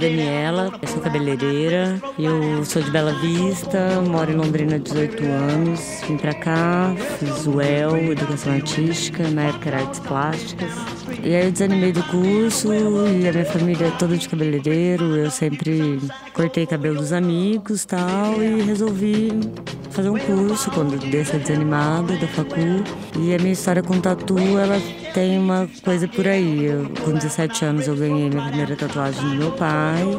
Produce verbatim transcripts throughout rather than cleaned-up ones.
Daniela, eu sou cabeleireira, eu sou de Bela Vista, moro em Londrina há dezoito anos, vim pra cá, fiz o E L, Educação Artística, na época era Artes Plásticas. E aí eu desanimei do curso e a minha família é toda de cabeleireiro, eu sempre cortei cabelo dos amigos e tal, e resolvi fazer um curso quando dei essa desanimada da facul. E a minha história com tatu, ela tem uma coisa por aí. Eu, com dezessete anos eu ganhei minha primeira tatuagem do meu pai.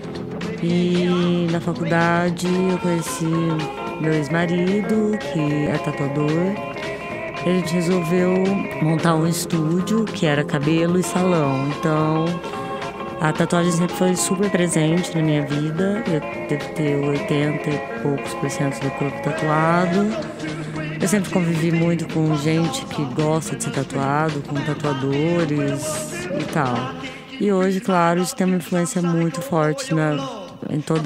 E na faculdade eu conheci meu ex-marido, que é tatuador. A gente resolveu montar um estúdio que era cabelo e salão. Então a tatuagem sempre foi super presente na minha vida. Eu devo ter oitenta e poucos por cento do corpo tatuado. Eu sempre convivi muito com gente que gosta de ser tatuado, com tatuadores e tal. E hoje, claro, isso tem uma influência muito forte na, em toda...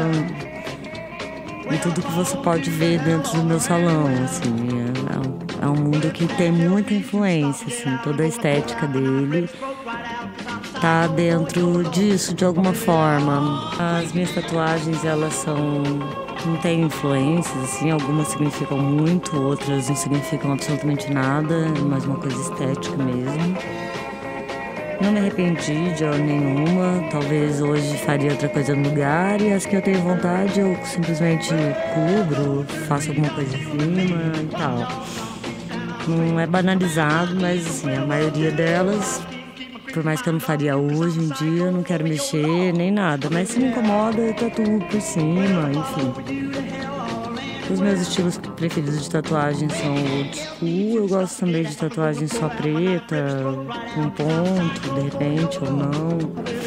em tudo que você pode ver dentro do meu salão, assim. É, é um mundo que tem muita influência, assim, toda a estética dele tá dentro disso, de alguma forma. As minhas tatuagens, elas são... não tem influências, assim, algumas significam muito, outras não significam absolutamente nada, é mais uma coisa estética mesmo. Não me arrependi de hora nenhuma, talvez hoje faria outra coisa no lugar, e as que eu tenho vontade eu simplesmente cubro, faço alguma coisa em cima e tal. Não é banalizado, mas assim, a maioria delas, por mais que eu não faria hoje em dia, eu não quero mexer nem nada, mas se me incomoda eu tatuo por cima, enfim. Os meus estilos preferidos de tatuagem são old school, eu gosto também de tatuagem só preta, com ponto, de repente, ou não.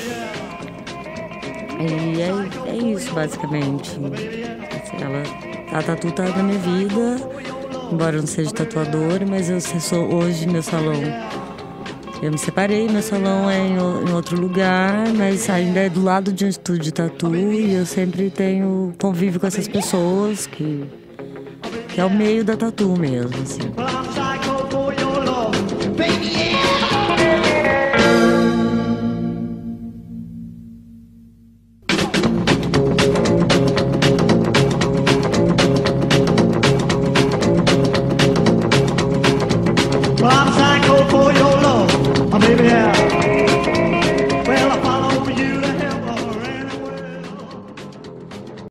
E é, é isso, basicamente. Ela, a tatu tá na minha vida, embora eu não seja tatuadora, mas eu sou hoje meu salão. Eu me separei, meu salão é em, em outro lugar, mas ainda é do lado de um estúdio de tatu e eu sempre tenho convívio com essas pessoas, que, que é o meio da tatu mesmo, assim.